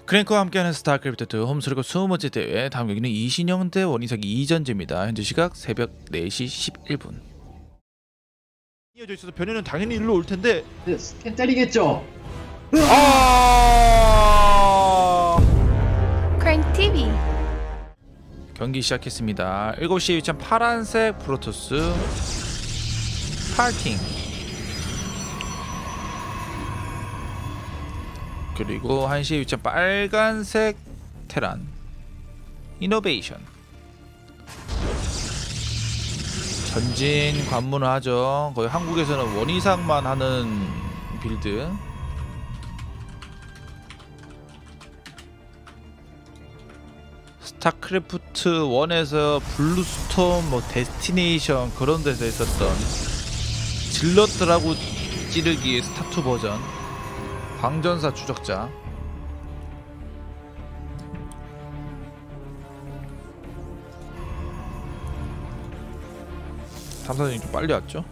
크랭크와 함께하는 스타크래프트2 홈스리그 20번째 대회, 다음 경기는 이신영 대 원희석이 2전제입니다. 현재 시각 새벽 4시 11분. 이어져 있어서 변현은 당연히 일로 올 텐데 스캔 때리겠죠? 크랭크 TV 경기 시작했습니다. 7시에 위치한 파란색 프로토스 파팅, 그리고 1시에 위치한 빨간색 테란 이노베이션. 전진 관문을 하죠. 거의 한국에서는 원이상만 하는 빌드. 스타크래프트 1에서 블루스톰, 데스티네이션 그런 데서 있었던 질럿들하고 찌르기의 스타2 버전 광전사 추적자. 탐사전이 좀 빨리 왔죠?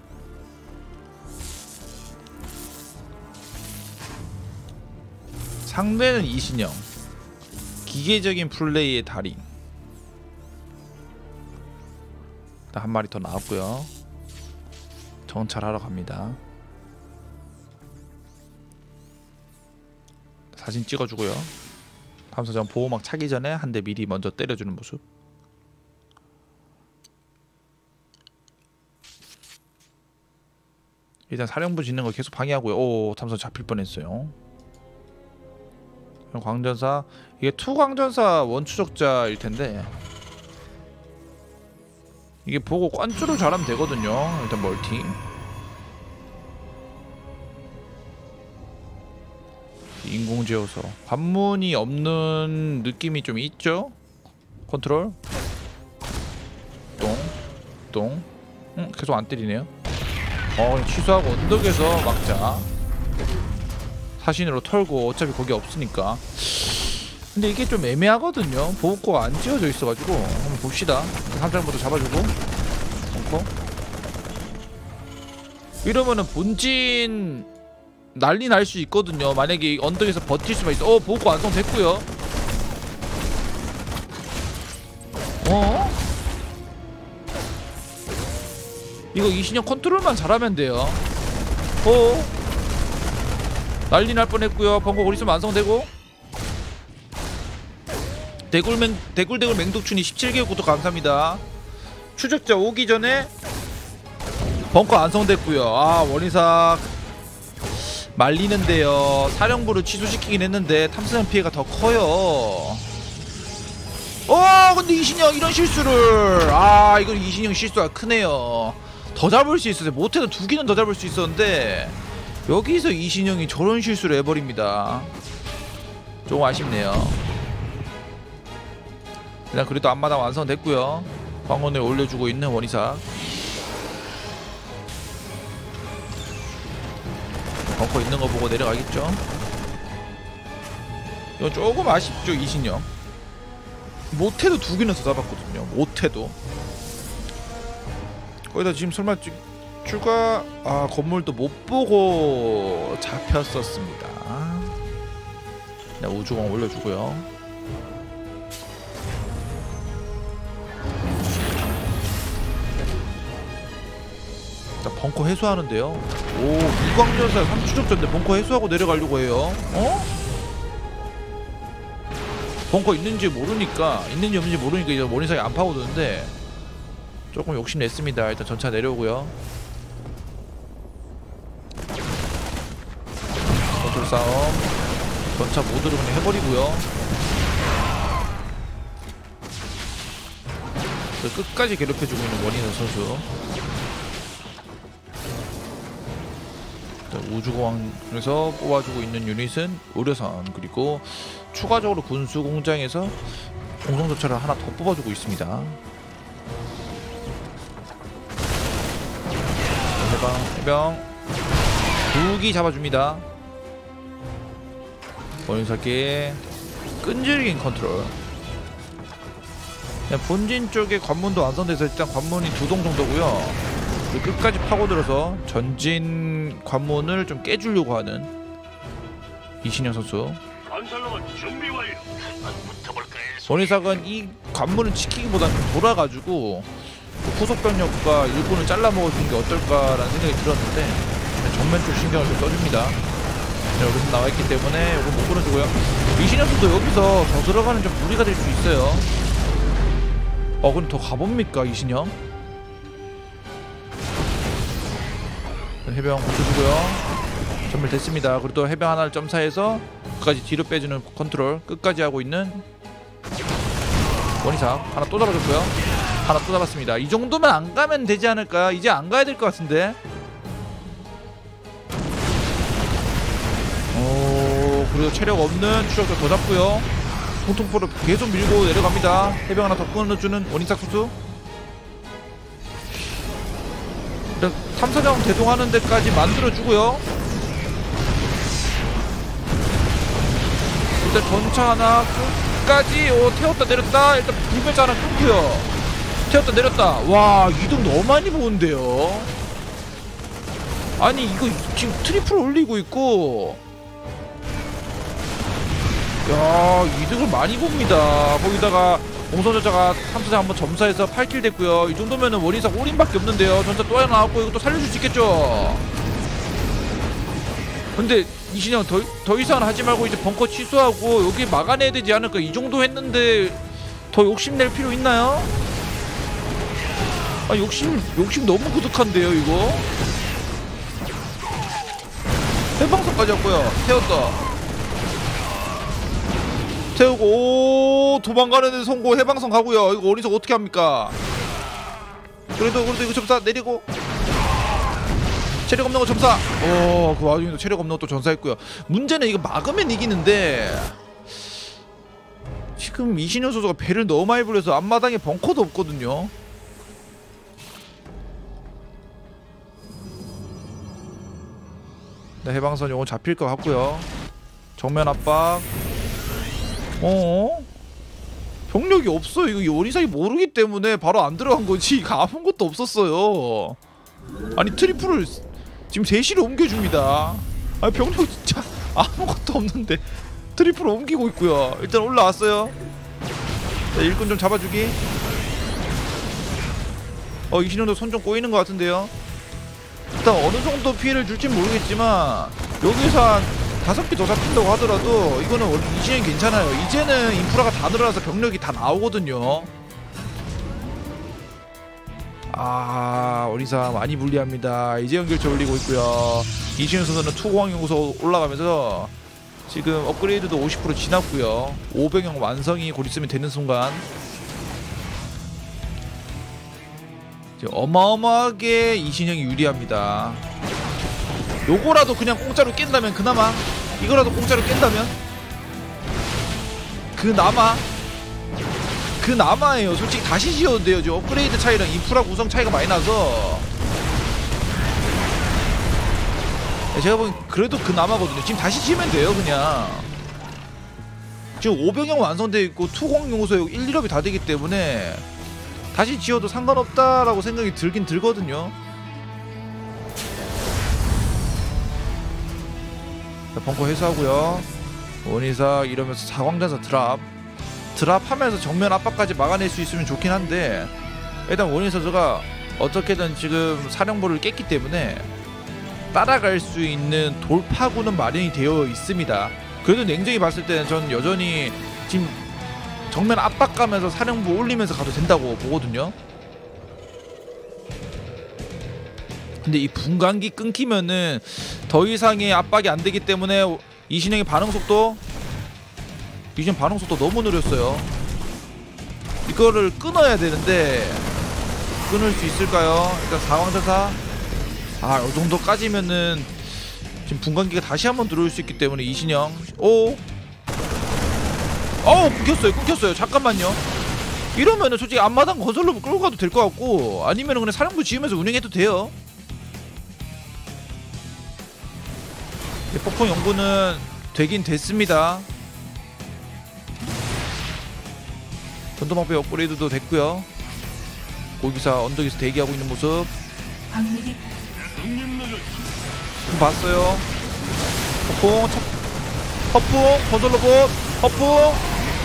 상대는 이신영, 기계적인 플레이의 달인. 일단 한 마리 더 나왔고요. 정찰하러 갑니다. 사진 찍어주고요. 탐사전 보호막 차기 전에 한 대 미리 먼저 때려주는 모습. 일단 사령부 짓는 거 계속 방해하고요. 오, 탐사전 잡힐 뻔했어요. 광전사, 이게 투 광전사 원추적자일 텐데 이게 보고 관주를 잘하면 되거든요. 일단 멀티. 인공제어서 관문이 없는 느낌이 좀 있죠? 컨트롤 똥 계속 안 때리네요. 취소하고 언덕에서 막자. 사신으로 털고 어차피 거기 없으니까. 근데 이게 좀 애매하거든요. 보호구가 안 지어져 있어가지고 한번 봅시다. 함장부터 잡아주고 벙커. 이러면은 본진 난리 날 수 있거든요. 만약에 언덕에서 버틸 수만 있어. 보호구 완성됐고요. 이거 이신영 컨트롤만 잘하면 돼요. 난리 날 뻔했고요. 벙커 거리수 완성되고. 대굴 맹독춘이 17개월 구독 감사합니다. 추적자 오기 전에 벙커 완성됐고요. 원희삭 말리는데요. 사령부를 취소시키긴 했는데 탐사전 피해가 더 커요. 근데 이신영 이런 실수를. 이건 이신영 실수가 크네요. 더 잡을 수 있었어요. 못해도 2개는 더 잡을 수 있었는데 여기서 이신영이 저런 실수를 해버립니다. 조금 아쉽네요. 일단 그래도 앞마당 완성됐고요. 광원을 올려주고 있는 원희삭. 벙커 있는 거 보고 내려가겠죠. 이건 조금 아쉽죠. 이신영 못해도 2개는 더 잡았거든요. 못해도. 거기다 지금 설마 추가 건물도 못 보고 잡혔었습니다. 우주공 올려주고요. 벙커 해소하는데요. 이광전사 3추적자인데 벙커 해소하고 내려가려고 해요. 벙커 있는지 모르니까, 있는지 없는지 모르니까 이제 원희삭이 안 파고드는데 조금 욕심냈습니다. 일단 전차 내려오고요. 컨트롤 싸움. 전차 모드로 그냥 해버리고요. 끝까지 괴롭혀주고 있는 원희삭 선수. 우주공항에서 뽑아주고 있는 유닛은 의료선, 그리고 추가적으로 군수공장에서 공성조차를 하나 더 뽑아주고 있습니다. 해병 2기 잡아줍니다. 원인사기의 끈질긴 컨트롤. 본진 쪽에 관문도 완성돼서 일단 관문이 2동 정도고요. 끝까지 파고들어서 전진 관문을 좀 깨주려고 하는 이신영 선수. 건설로봇 준비 완료. 한번 붙어볼까 해서. 원희삭은 이 관문을 지키기보다 좀 돌아가지고 후속 병력과 일본을 잘라 먹어주는 게 어떨까라는 생각이 들었는데 정면 쪽 신경을 좀 써줍니다. 여기서 나와있기 때문에 이거 못 끊어주고요. 이신영 선수 여기서 더 들어가는 좀 무리가 될 수 있어요. 그럼 더 가봅니까 이신영? 해병 붙여주고요. 전멸 됐습니다. 그리고 또 해병 하나를 점사해서 끝까지 뒤로 빼주는 컨트롤 끝까지 하고 있는 원희삭. 하나 또 잡아줬고요. 하나 또 잡았습니다. 이 정도면 안 가면 되지 않을까? 이제 안 가야 될 것 같은데. 그래도 체력 없는 추적자 더 잡고요. 통통포를 계속 밀고 내려갑니다. 해병 하나 더 끊어주는 원희삭 선수. 일단 탐사정 대동하는 데까지 만들어주고요. 일단 전차 하나 끝까지 태웠다 내렸다. 일단 불멸자 하나 끊고요. 태웠다 내렸다. 와 이동 너무 많이 보는데요. 아니 이거 지금 트리플 올리고 있고 야 이득을 많이 봅니다. 거기다가 공선전차가 탐사장 한번 점사해서 8킬 됐고요. 이 정도면은 원희삭 올인밖에 없는데요. 전차 또 하나 나왔고 이거 또 살려줄 수 있겠죠. 근데 이신영 더 이상은 하지 말고 이제 벙커 취소하고 여기 막아내야 되지 않을까. 이 정도 했는데 더 욕심낼 필요 있나요? 아 욕심 너무 그득한데요 이거. 해방선까지 왔고요. 태우고 오 도망가는 데 성공. 해방선 가고요. 이거 어디서 어떻게 합니까? 그래도 이거 점사 내리고 체력 없는 거 점사. 그 와중에도 체력 없는 것도 전사했고요. 문제는 이거 막으면 이기는데 지금 이신영 선수가 배를 너무 많이 불려서 앞마당에 벙커도 없거든요. 네, 해방선 요거 잡힐 것 같고요. 정면 압박. 병력이 없어. 이거 원희삭이 모르기 때문에 바로 안 들어간 거지. 이거 아무것도 없었어요. 아니 트리플을 지금 3시로 옮겨줍니다. 아니 병력 진짜 아무것도 없는데 트리플을 옮기고 있고요. 일단 올라왔어요. 자, 일꾼 좀 잡아주기. 이신영도 손 좀 꼬이는 것 같은데요. 일단 어느 정도 피해를 줄진 모르겠지만 여기서 한 5개 더 잡힌다고 하더라도 이거는 이신영이 괜찮아요. 이제는 인프라가 다 늘어나서 병력이 다 나오거든요. 원희삭 많이 불리합니다. 이제 연결체 올리고 있고요. 이신영 선수는 투공항 연구소 올라가면서 지금 업그레이드도 50% 지났고요. 5병영 완성이 곧 있으면 되는 순간 어마어마하게 이신영이 유리합니다. 요거라도 그냥 공짜로 깬다면 그나마 이거라도 공짜로 깬다면 그나마예요. 솔직히 다시 지어도 돼요. 지금 업그레이드 차이랑 인프라 구성 차이가 많이 나서 제가 보기엔 그래도 그나마거든요. 지금 다시 지으면 돼요. 그냥 지금 5병영 완성되어 있고 투공 용소 1, 2업이 다 되기 때문에 다시 지어도 상관없다라고 생각이 들긴 들거든요. 자, 벙커 해소하고요. 원희삭 이러면서 사광전사 드랍하면서 정면 압박까지 막아낼 수 있으면 좋긴 한데 일단 원희삭 선수가 어떻게든 지금 사령부를 깼기 때문에 따라갈 수 있는 돌파구는 마련이 되어 있습니다. 그래도 냉정히 봤을 때는 전 여전히 지금 정면 압박 가면서 사령부 올리면서 가도 된다고 보거든요. 근데 이 분광기 끊기면은 더 이상의 압박이 안 되기 때문에 이신영의 반응 속도 너무 느렸어요. 이거를 끊어야 되는데 끊을 수 있을까요? 일단 사왕전사 이 정도까지면은 지금 분광기가 다시 한번 들어올 수 있기 때문에 이신영 끊겼어요. 잠깐만요. 이러면은 솔직히 앞마당 건설로 끌고 가도 될 것 같고 아니면은 그냥 사령부 지으면서 운영해도 돼요. 폭풍 연구는 되긴 됐습니다. 전도방패 업그레이드도 됐고요. 고기사 언덕에서 대기하고 있는 모습 봤어요. 폭풍 허풍 건설로봇 허풍.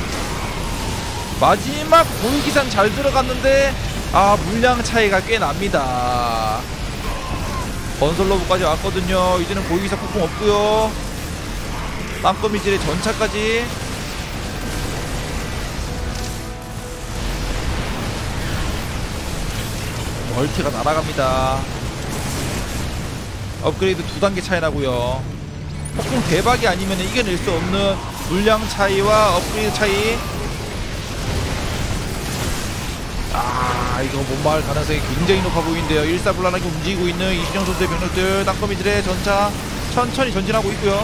마지막 고위기산 잘 들어갔는데 물량 차이가 꽤 납니다. 건설로봇까지 왔거든요. 이제는 고위기사 폭풍 없고요. 땅거미질의 전차까지. 멀티가 날아갑니다. 업그레이드 2단계 차이 나고요. 폭풍 대박이 아니면 이겨낼 수 없는 물량 차이와 업그레이드 차이. 이거 못 막을 가능성이 굉장히 높아 보이는데요. 일사불란하게 움직이고 있는 이신영 선수의 병력들. 땅거미들의 전차 천천히 전진하고 있고요.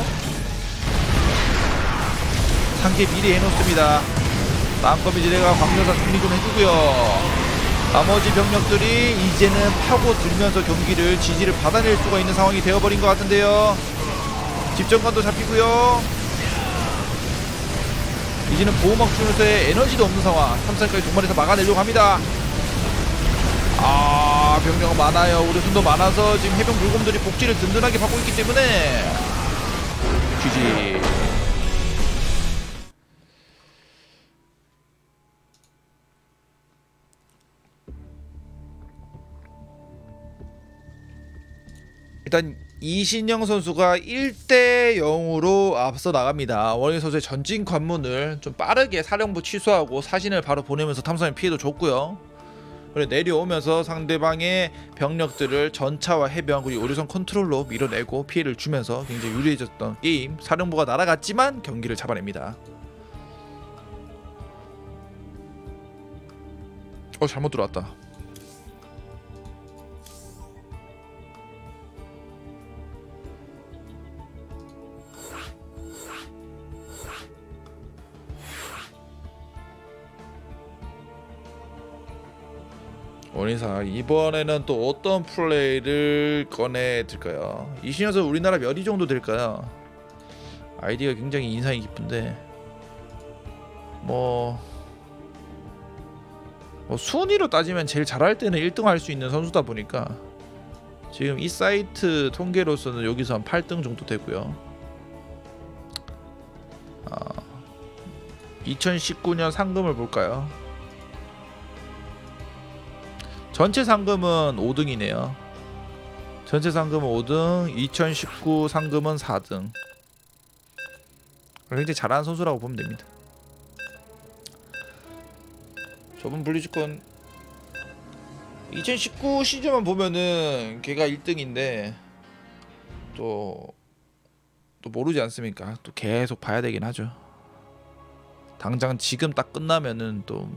상계 미리 해놓습니다. 땅거미들의 광전사 정리 좀 해주고요. 나머지 병력들이 이제는 파고들면서 경기를 지지를 받아낼 수가 있는 상황이 되어버린 것 같은데요. 집정관도 잡히고요. 이제는 보호막 주면서의 에너지도 없는 상황. 3선까지 동반해서 막아내려고 합니다. 병력은 많아요. 우리 손도 많아서 지금 해병 물곰들이 복지를 든든하게 받고 있기 때문에 GG. 일단 이신영 선수가 1대 0으로 앞서 나갑니다. 원희 선수의 전진 관문을 좀 빠르게 사령부 취소하고 사신을 바로 보내면서 탐사의 피해도 줬고요. 그리고 내려오면서 상대방의 병력들을 전차와 해병 그리고 오류선 컨트롤로 밀어내고 피해를 주면서 굉장히 유리해졌던 게임. 사령부가 날아갔지만 경기를 잡아냅니다. 잘못 들어왔다. 원인사 이번에는 또 어떤 플레이를 꺼내들까요? 이신영 선수 우리나라 몇 위 정도 될까요? 아이디가 굉장히 인상이 깊은데 뭐 순위로 따지면 제일 잘할 때는 1등 할 수 있는 선수다 보니까 지금 이 사이트 통계로서는 여기서 한 8등 정도 되고요. 2019년 상금을 볼까요? 전체 상금은 5등이네요. 전체 상금은 5등, 2019 상금은 4등. 굉장히 잘하는 선수라고 보면 됩니다. 저번 블리즈컨 2019 시즌만 보면은 걔가 1등인데 또 모르지 않습니까? 또 계속 봐야 되긴 하죠. 당장 지금 딱 끝나면은 또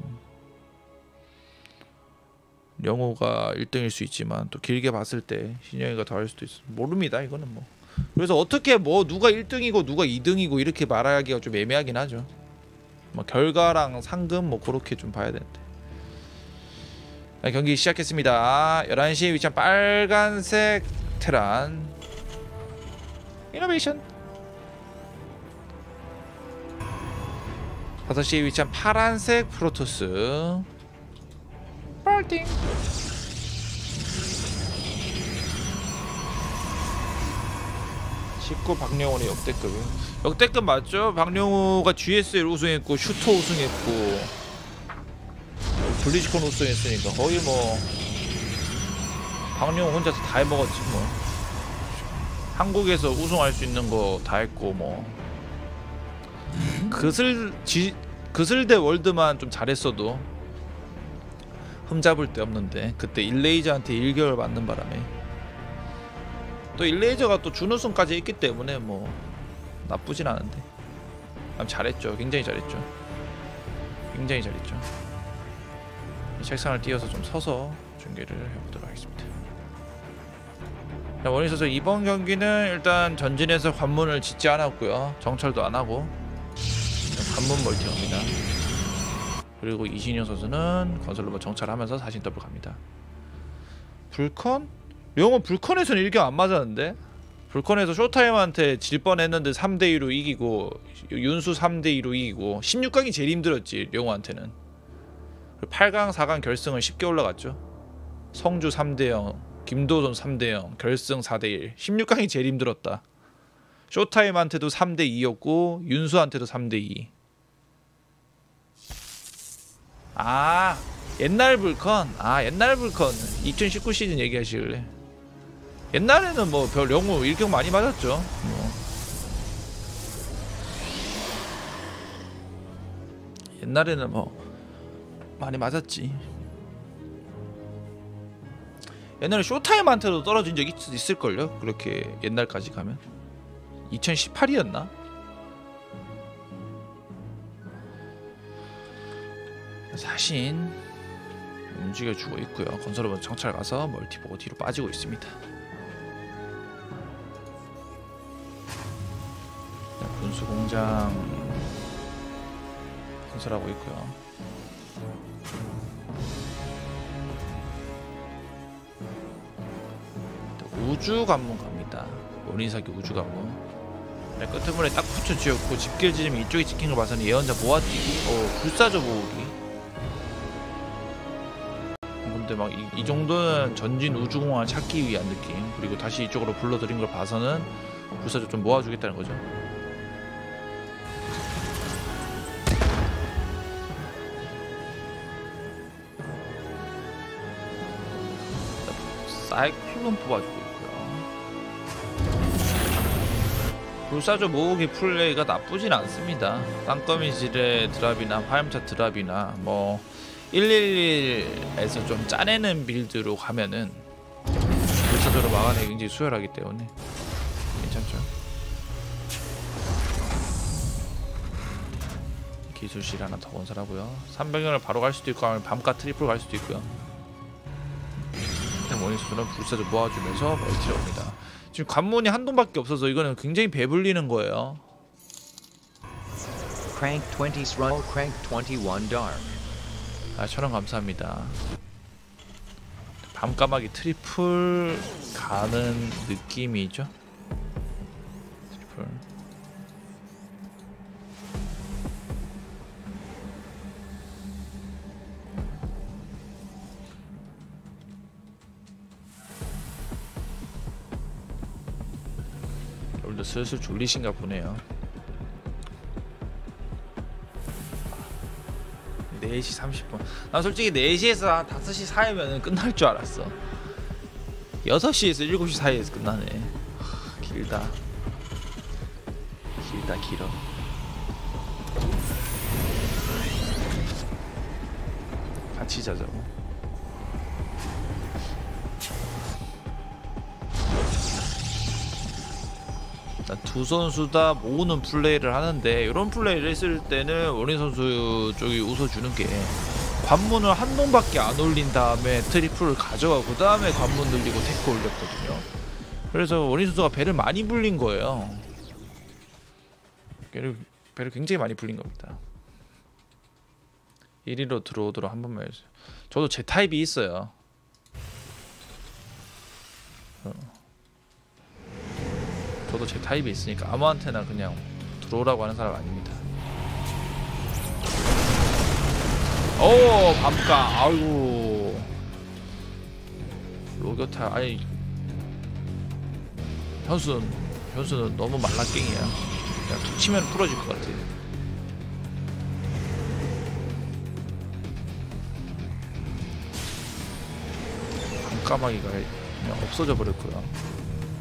영호가 1등일 수 있지만 또 길게 봤을 때 신영이가 더 할 수도 있어. 모릅니다 이거는 뭐. 그래서 어떻게 누가 1등이고 누가 2등이고 이렇게 말하기가 좀 애매하긴 하죠. 결과랑 상금 그렇게 좀 봐야 되는데. 경기 시작했습니다. 11시에 위치한 빨간색 테란 이노베이션, 5시에 위치한 파란색 프로토스 파이팅. 쉽고 박영훈의 역대급 맞죠? 박영호가 GSL 우승했고 슈터 우승했고 블리즈컨 우승했으니까 거의 박영호 혼자서 다 해먹었지 뭐. 한국에서 우승할 수 있는 거 다 했고 그슬대 월드만 좀 잘했어도 흠잡을 데 없는데 그때 일레이저한테 1개월 맞는 바람에 또 일레이저가 또 준우승까지 했기 때문에 나쁘진 않은데 잘했죠. 굉장히 잘했죠. 책상을 띄워서 좀 서서 중계를 해보도록 하겠습니다. 원희 선수 이번 경기는 일단 전진해서 관문을 짓지 않았고요. 정찰도 안하고 관문 멀티합니다. 그리고 이신영 선수는 건설로봇 정찰하면서 사신 더블 갑니다. 불컨? 영호 불컨에서는 1경 안 맞았는데? 불컨에서 쇼타임한테 질 뻔했는데 3대2로 이기고 윤수 3대2로 이기고 16강이 제일 힘들었지 영호한테는. 8강 4강 결승은 쉽게 올라갔죠. 성주 3대0 김도선 3대0 결승 4대1 16강이 제일 힘들었다. 쇼타임한테도 3대2였고 윤수한테도 3대2. 아 옛날 불컨. 아 옛날 불컨 2019 시즌 얘기하시길래. 옛날에는 뭐 별 영웅 일격 많이 맞았죠. 뭐. 옛날에는 뭐 많이 맞았지. 옛날에 쇼타임한테도 떨어진 적 있을걸요? 그렇게 옛날까지 가면 2018이었나? 사신 움직여주고 있고요. 건설업은 정찰 가서 멀티 보고 뒤로 빠지고 있습니다. 군수공장 건설하고 있고요. 우주관문 갑니다. 원인사기 우주관문. 끝트문에 딱 붙여 지었고 집길 지점이 이쪽에 찍힌 걸 봐서는 예언자 모아뛰기. 불사조 모으기. 근데 막 이 정도는 전진 우주공항을 찾기 위한 느낌. 그리고 다시 이쪽으로 불러들인 걸 봐서는 불사조 좀 모아주겠다는 거죠. 사이클론 뽑아주고 있고요. 불사조 모으기 플레이가 나쁘진 않습니다. 땅거미질의 드랍이나 화염차 드랍이나 뭐 111에서 좀 짜내는 빌드로 가면은 불사조로 막아내기 굉장히 수월하기 때문에 괜찮죠. 기술실 하나 더 건설하고요. 300년을 바로 갈 수도 있고 아니면 밤과 트리플 갈 수도 있고요. 원인수는 불사조 모아주면서 멀티를 옵니다. 지금 관문이 한 동밖에 없어서 이거는 굉장히 배불리는 거예요. Crank 20 run Crank 21 dark. 1000원 감사합니다. 밤까마귀 트리플 가는 느낌이죠. 트리플. 오늘도 슬슬 졸리신가 보네요. 4시 30분. 난 솔직히 4시에서 한 5시 사이면 끝날 줄 알았어. 6시에서 7시 사이에서 끝나네. 길다. 길다 길어. 같이 자자고. 두 선수 다 모으는 플레이를 하는데 이런 플레이를 했을 때는 원인 선수 쪽이 웃어주는 게 관문을 한 놈밖에 안 올린 다음에 트리플을 가져가고 그 다음에 관문 늘리고 테크 올렸거든요. 그래서 원인 선수가 배를 많이 불린 거예요. 배를 굉장히 많이 불린 겁니다. 1위로 들어오도록 한 번만 해주세요. 저도 제 타입이 있어요. 저도 제 타입이 있으니까 아무한테나 그냥 들어오라고 하는 사람 아닙니다. 오 밤가. 아이고 로교타. 아니 현수는 너무 말라깽이야. 그냥 툭 치면 부러질 것 같아. 밤까마귀가 그냥 없어져 버렸고요.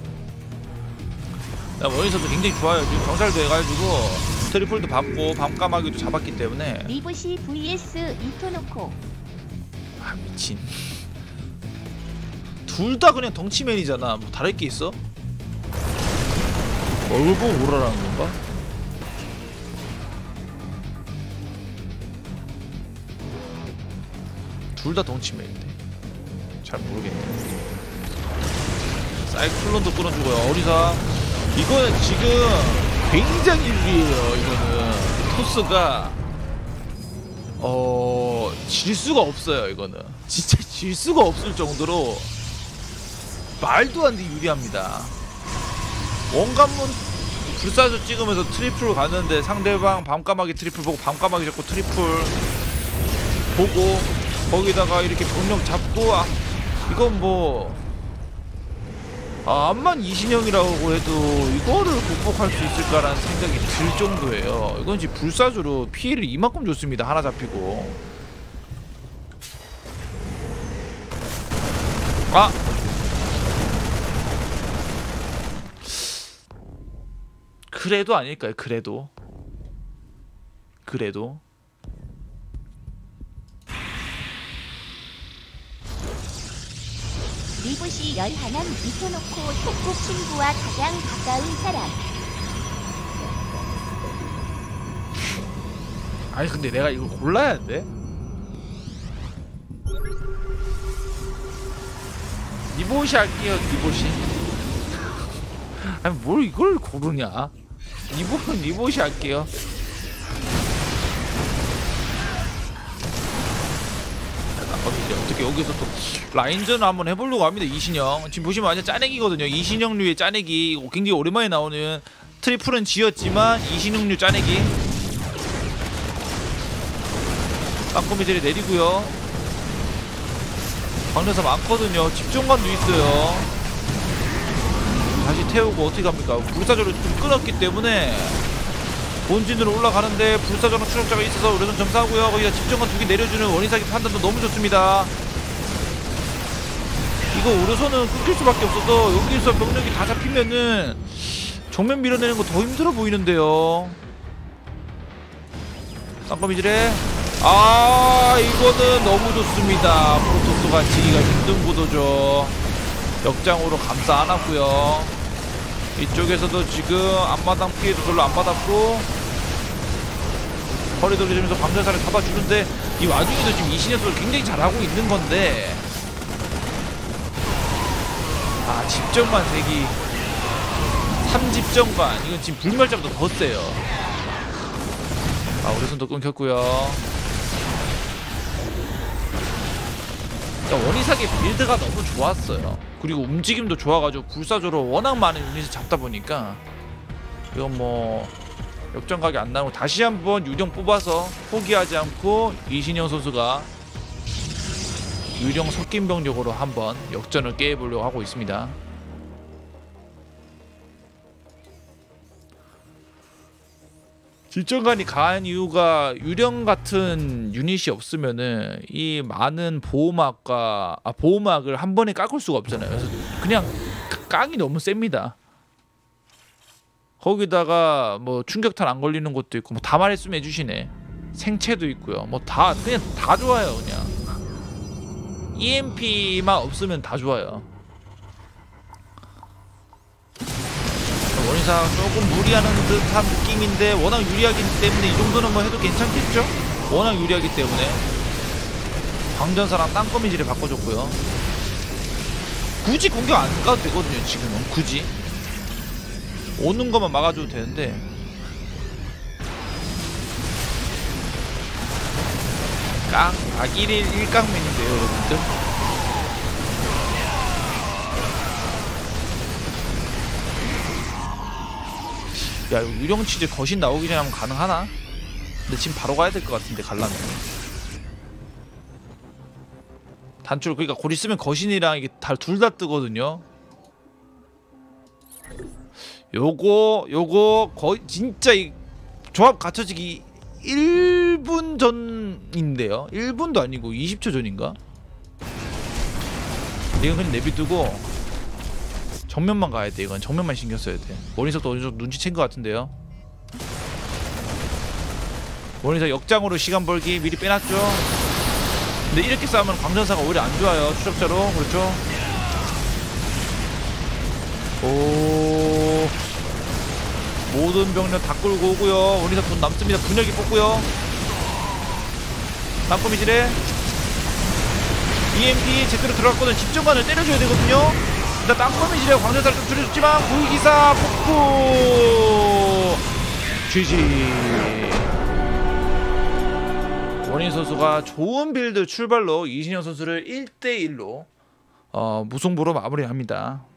원인선도 굉장히 좋아요. 지금 경찰도 해가지고 트리플도 받고 밤까마귀도 잡았기 때문에. 리브시 vs 이토노코. 아 미친. 둘 다 그냥 덩치맨이잖아. 뭐 다를 게 있어? 얼굴 보고 오라라는 건가? 둘 다 덩치맨인데 잘 모르겠네. 사이클론도 끊어주고요. 어리사. 이거는 지금 굉장히 유리해요. 이거는 토스가 질 수가 없어요. 이거는 진짜 질 수가 없을 정도로 말도 안 되게 유리합니다. 원관문 불사조 찍으면서 트리플 가는데 상대방 밤까마귀 트리플 보고 밤까마귀 잡고 트리플 보고 거기다가 이렇게 병력 잡고 이건 뭐 암만 이신형이라고 해도 이거를 극복할 수 있을까라는 생각이 들 정도예요. 이건 지금 불사조로 피해를 이만큼 줬습니다. 하나 잡히고. 아! 그래도 아닐까요? 그래도 리봇이 11남 이토노코 속국 친구와 가장 가까운 사람. 아니 근데 내가 이걸 골라야 돼? 리봇이 할게요. 리봇이. 아니 뭘 이걸 고르냐? 리봇이 할게요. 어떻게 여기서 또 라인전을 한번 해보려고 합니다. 이신영 지금 보시면 완전 짜내기거든요. 이신영류의 짜내기 굉장히 오랜만에 나오는 트리플은 지었지만 이신영류 짜내기. 땅거미들이 내리고요. 방전사 많거든요. 집중관도 있어요. 다시 태우고 어떻게 합니까? 불사조를 좀 끊었기 때문에 본진으로 올라가는데 불사조랑 추적자가 있어서 우려선 점사하고요. 거기다 집중관 2개 내려주는 원인사기 판단도 너무 좋습니다. 이거 우려선은 끊길 수밖에 없어서 여기서 병력이 다 잡히면은 정면 밀어내는 거 더 힘들어 보이는데요. 쌍꺼미질에 이거는 너무 좋습니다. 프로토스가 지기가 힘든 구도죠. 역장으로 감싸 안았고요. 이쪽에서도 지금 앞마당 피해도 별로 안 받았고 허리 돌리면서 광전사를 잡아주는데 이 와중에도 지금 이신현수를 굉장히 잘하고 있는 건데 집정관 3기 3집정관 이건 지금 불멸자보다 더 세요. 우려선도 끊겼고요. 원희삭의 빌드가 너무 좋았어요. 그리고 움직임도 좋아가지고 불사조로 워낙 많은 유닛을 잡다 보니까 이건 뭐 역전각이 안 나오고 다시 한번 유령 뽑아서 포기하지 않고 이신영 선수가 유령 섞인 병력으로 한번 역전을 깨보려고 하고 있습니다. 질전관이 강한 이유가 유령 같은 유닛이 없으면은 이 많은 보호막을 한 번에 깎을 수가 없잖아요. 그래서 그냥 깡이 너무 셉니다. 거기다가 뭐 충격탄 안 걸리는 것도 있고 뭐 다 말했으면 해주시네. 생체도 있고요. 뭐 다 그냥 다 좋아요. 그냥 EMP만 없으면 다 좋아요. 원희사 조금 무리하는 듯한 느낌인데 워낙 유리하기 때문에 이 정도는 뭐 해도 괜찮겠죠? 워낙 유리하기 때문에 광전사랑 땅거미질을 바꿔줬고요. 굳이 공격 안 가도 되거든요. 지금은 굳이 오는 것만 막아줘도 되는데 깡 1일 1깡맨인데요 여러분들. 야 이거 유령치즈 거신 나오기 전에 하면 가능하나? 근데 지금 바로 가야 될 것 같은데 갈라면 단추를 그러니까 곧 있으면 거신이랑 이게 둘 다 뜨거든요. 요거 거의 진짜 이 조합 갖춰지기 1분 전인데요. 1분도 아니고 20초 전인가? 이건 그냥 내비두고 정면만 가야 돼. 이건 정면만 신경 써야 돼. 원희석도 어느 정도 눈치챈 것 같은데요. 원희석 역장으로 시간 벌기 미리 빼놨죠. 근데 이렇게 싸우면 광전사가 오히려 안 좋아요. 추적자로. 그렇죠. 오 모든 병력 다 끌고 오고요. 원희석 돈 남습니다. 분열기 뽑고요. 땅거미질에 EMP 제대로 들어갔거든. 집정관을 때려줘야 되거든요. 일단 땅거미질에 광전사를 좀 줄여줬지만 고위기사 폭포 GG. 원희 선수가 좋은 빌드 출발로 이신영 선수를 1대1로 무승부로 마무리합니다.